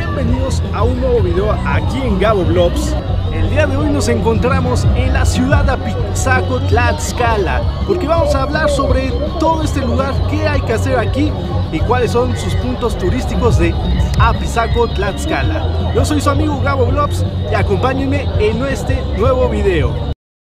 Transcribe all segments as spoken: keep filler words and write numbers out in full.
bienvenidos a un nuevo video aquí en Gabo Vlogs. El día de hoy nos encontramos en la ciudad de Apizaco, Tlaxcala, porque vamos a hablar sobre todo este lugar, qué hay que hacer aquí y cuáles son sus puntos turísticos de Apizaco, Tlaxcala. Yo soy su amigo Gabo Vlogs y acompáñenme en este nuevo video.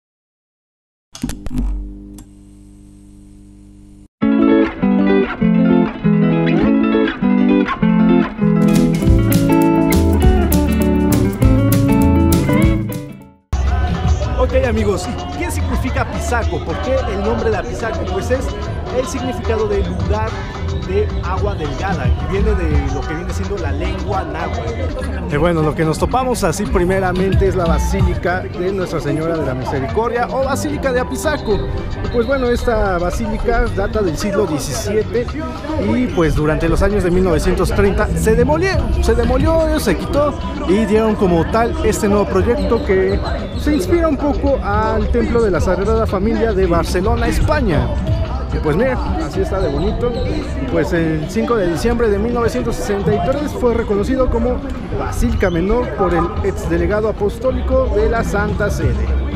Ok amigos, ¿qué significa Apizaco? ¿Por qué el nombre de Apizaco? Pues es el significado del lugar de agua delgada, que viene de lo que viene siendo la lengua náhuatl. Y bueno, lo que nos topamos así primeramente es la Basílica de Nuestra Señora de la Misericordia o Basílica de Apizaco. Y pues bueno, esta basílica data del siglo diecisiete y pues durante los años de mil novecientos treinta se demolió, se demolió, se quitó y dieron como tal este nuevo proyecto que se inspira un poco al Templo de la Sagrada Familia de Barcelona, España. Y pues mira, así está de bonito. Pues el cinco de diciembre de mil novecientos sesenta y tres fue reconocido como Basílica Menor por el exdelegado apostólico de la Santa Sede.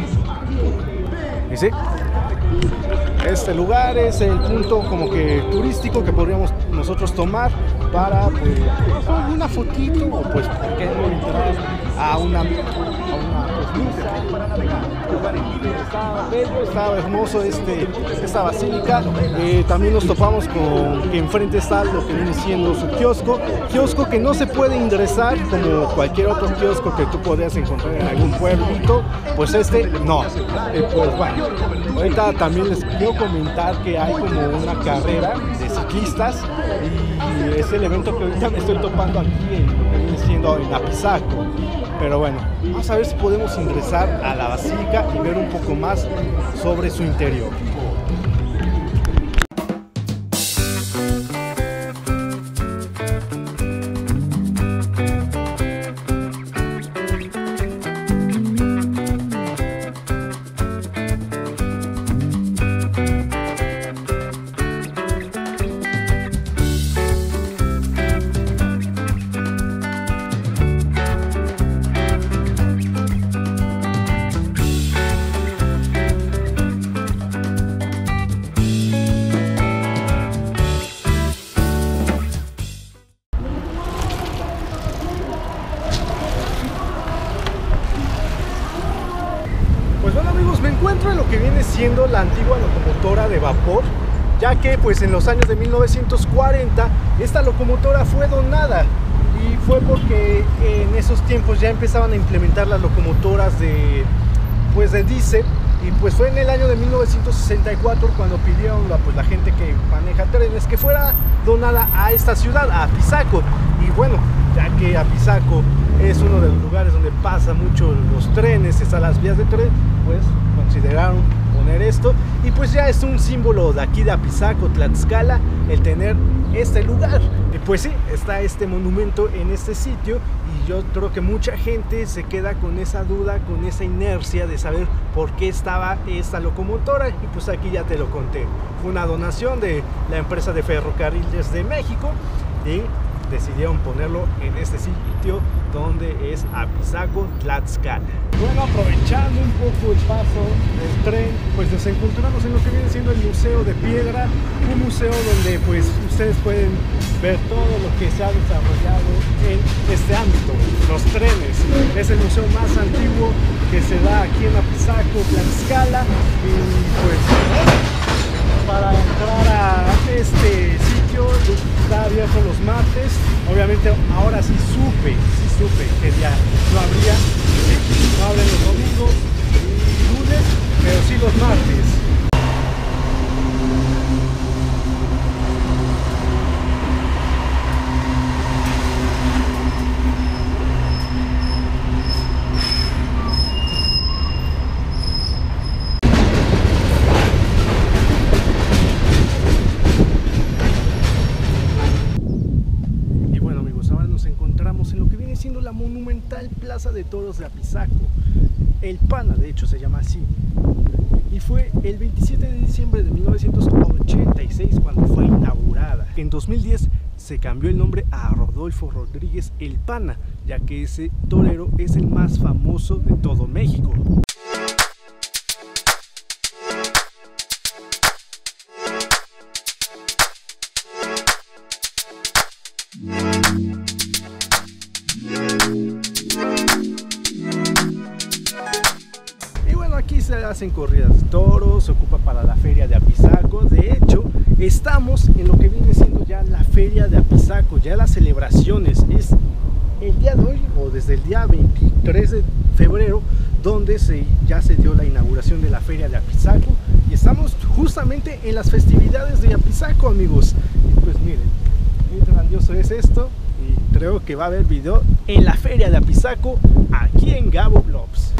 Y sí, este lugar es el punto como que turístico que podríamos nosotros tomar para pues una fotito o pues por qué no entrar a una, a una pues, estaba bello, estaba hermoso este, esta basílica. Eh, también nos topamos con que enfrente está lo que viene siendo su kiosco, kiosco que no se puede ingresar como cualquier otro kiosco que tú podrías encontrar en algún pueblito, pues este no. Eh, pues bueno, ahorita también les quiero comentar que hay como una carrera de ciclistas y es el evento que ahorita me estoy topando aquí en lo que viene siendo en Apizaco. Pero bueno, vamos a ver si podemos ingresar a la basílica y ver un poco más sobre su interior. Me encuentro en lo que viene siendo la antigua locomotora de vapor, ya que pues en los años de mil novecientos cuarenta esta locomotora fue donada y fue porque en esos tiempos ya empezaban a implementar las locomotoras de pues de diésel y pues fue en el año de mil novecientos sesenta y cuatro cuando pidieron la, pues, la gente que maneja trenes que fuera donada a esta ciudad, a Apizaco. Y bueno, ya que Apizaco es uno de los lugares donde pasan mucho los trenes, están las vías de tren, pues consideraron poner esto y pues ya es un símbolo de aquí de Apizaco, Tlaxcala, el tener este lugar. Y pues sí, está este monumento en este sitio y yo creo que mucha gente se queda con esa duda, con esa inercia de saber por qué estaba esta locomotora y pues aquí ya te lo conté. Fue una donación de la empresa de ferrocarriles de México y decidieron ponerlo en este sitio donde es Apizaco, Tlaxcala. Bueno, aprovechando un poco el paso del tren, pues nos encontramos en lo que viene siendo el Museo de Piedra, un museo donde pues ustedes pueden ver todo lo que se ha desarrollado en este ámbito, los trenes. Es el museo más antiguo que se da aquí en Apizaco, Tlaxcala y pues para entrar a este sitio está abierto los martes. Obviamente ahora sí supe, sí supe que ya no habría, no abren los domingos y lunes, pero sí los martes. En lo que viene siendo la monumental Plaza de Toros de Apizaco, el Pana de hecho se llama así, y fue el veintisiete de diciembre de mil novecientos ochenta y seis cuando fue inaugurada. En dos mil diez se cambió el nombre a Rodolfo Rodríguez el Pana, ya que ese torero es el más famoso de todo México. Y bueno, aquí se hacen corridas de toros, se ocupa para la feria de Apizaco. De hecho, estamos en lo que viene siendo ya la feria de Apizaco, ya las celebraciones. Es el día de hoy, o desde el día veintitrés de febrero, donde se, ya se dio la inauguración de la feria de Apizaco. Y estamos justamente en las festividades de Apizaco, amigos. Y pues miren, qué grandioso es esto. Y creo que va a haber video en la feria de Apizaco, aquí en Gabo Vlogs.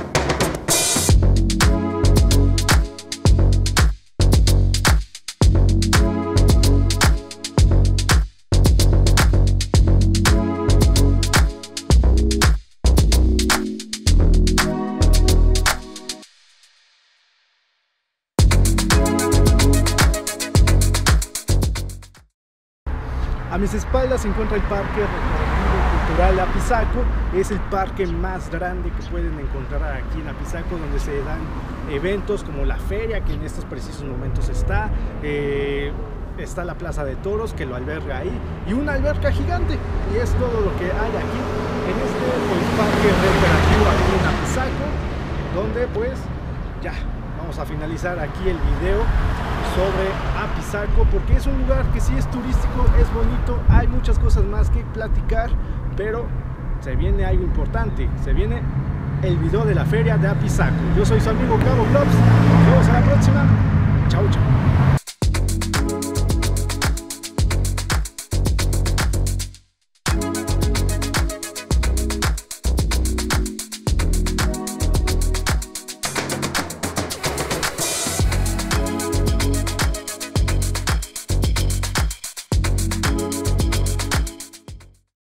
A mis espaldas se encuentra el Parque Recreativo Cultural de Apizaco. Es el parque más grande que pueden encontrar aquí en Apizaco, donde se dan eventos como la feria, que en estos precisos momentos está. Eh, está la Plaza de Toros, que lo alberga ahí, y una alberca gigante. Y es todo lo que hay aquí en este pues, parque recreativo aquí en Apizaco, donde pues ya vamos a finalizar aquí el video sobre Apizaco, porque es un lugar que sí es turístico, es bonito, hay muchas cosas más que platicar, pero se viene algo importante, se viene el video de la feria de Apizaco. Yo soy su amigo Gabo Vlogs, nos vemos a la próxima, chau chau.